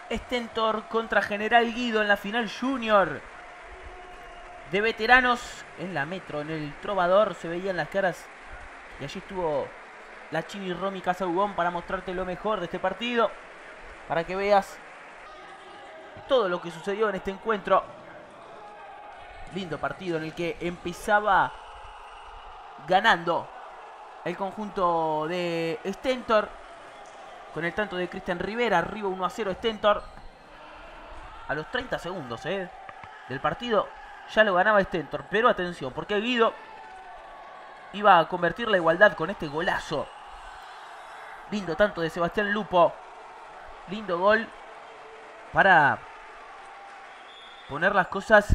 Stentor contra General Guido en la final junior de veteranos en la Metro, en el Trovador. Se veían las caras y allí estuvo la Chini Romy Casaubon para mostrarte lo mejor de este partido, para que veas todo lo que sucedió en este encuentro. Lindo partido en el que empezaba ganando el conjunto de Stentor con el tanto de Cristian Rivera. Arriba 1-0 Stentor. A los 30 segundos del partido ya lo ganaba Stentor. Pero atención, porque Guido iba a convertir la igualdad con este golazo. Lindo tanto de Sebastián Lupo. Lindo gol para poner las cosas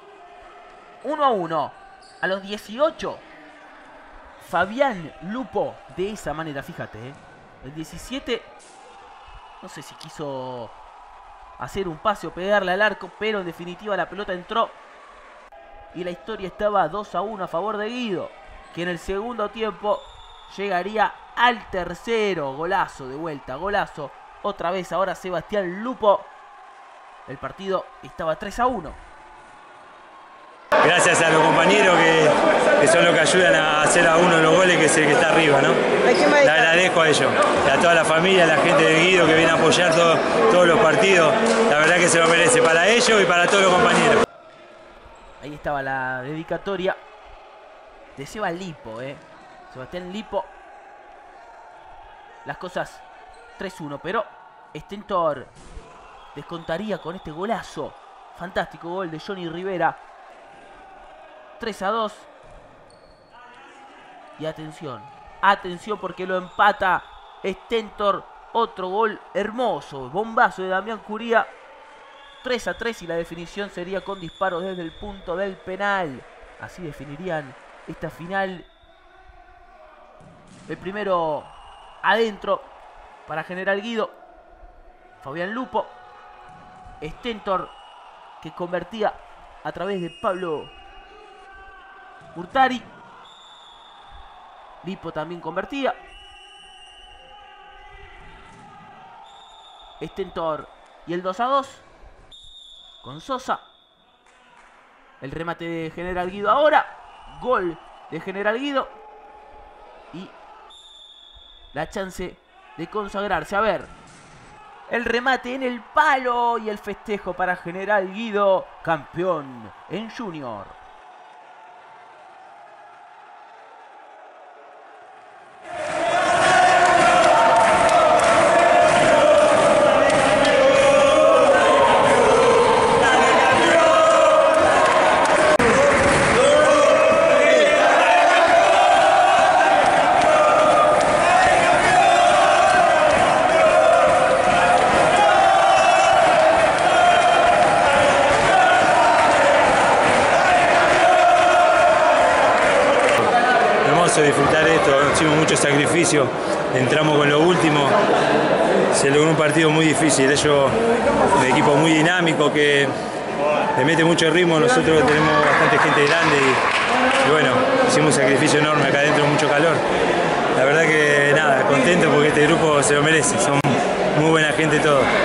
1-1. A los 18 Fabián Lupo de esa manera, fíjate, el 17, no sé si quiso hacer un pase o pegarle al arco, pero en definitiva la pelota entró y la historia estaba 2-1 a favor de Guido, que en el segundo tiempo llegaría al tercero. Golazo de vuelta, golazo otra vez ahora Sebastián Lupo. El partido estaba 3-1. Gracias a los compañeros que son los que ayudan a hacer a uno los goles, que es el que está arriba, ¿no? Le agradezco a ellos, y a toda la familia, a la gente de Guido que viene a apoyar todos los partidos. La verdad que se lo merece, para ellos y para todos los compañeros. Ahí estaba la dedicatoria de Seba Lipo, Sebastián Lipo. Las cosas 3-1, pero Stentor descontaría con este golazo. Fantástico gol de Johnny Rivera. 3-2. Y atención, atención, porque lo empata Stentor. Otro gol hermoso, bombazo de Damián Curía. 3-3 y la definición sería con disparos desde el punto del penal. Así definirían esta final. El primero adentro para General Guido, Fabián Lupo. Stentor, que convertía a través de Pablo Urtari. Lipo también convertía. Stentor y el 2-2 con Sosa. El remate de General Guido ahora. Gol de General Guido. Y la chance de consagrarse. A ver, el remate en el palo y el festejo para General Guido, campeón en Junior. Disfrutar esto, hicimos mucho sacrificio, entramos con lo último, se logró un partido muy difícil. Ellos, un equipo muy dinámico que le mete mucho ritmo, nosotros tenemos bastante gente grande y bueno, hicimos un sacrificio enorme acá adentro, mucho calor. La verdad que nada, contento porque este grupo se lo merece, son muy buena gente todos.